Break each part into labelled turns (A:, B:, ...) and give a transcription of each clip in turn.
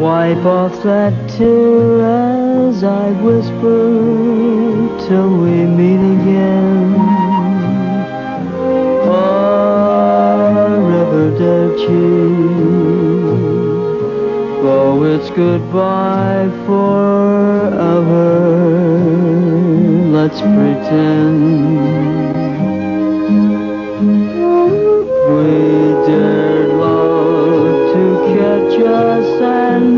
A: Wipe off that tear as I whisper till we meet again. Arrivederci. Oh, it's goodbye forever. Let's pretend we dared love to catch us and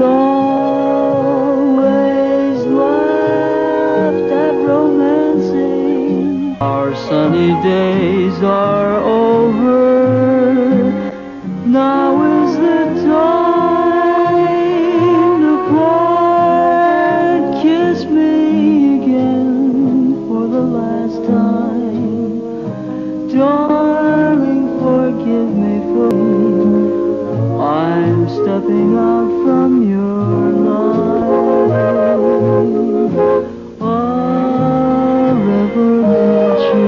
A: always laughed at romancing. Our sunny days are over. Now is the time to part. Kiss me again for the last time. Darling, forgive me for I'm stepping out from your life. Arrivederci.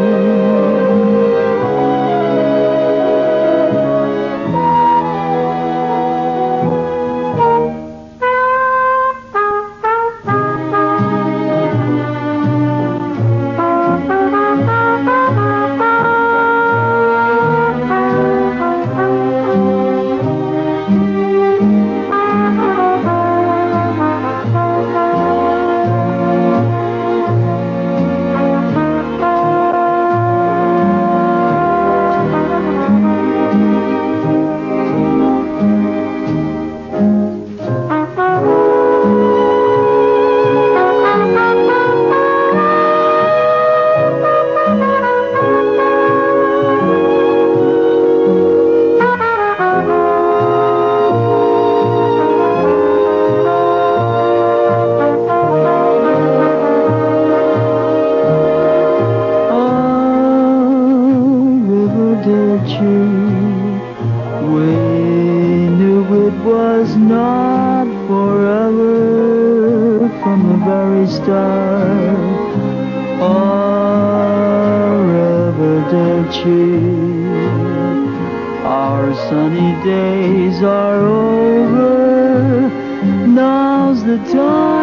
A: We knew it was not forever from the very start. Arrivederci. Our sunny days are over. Now's the time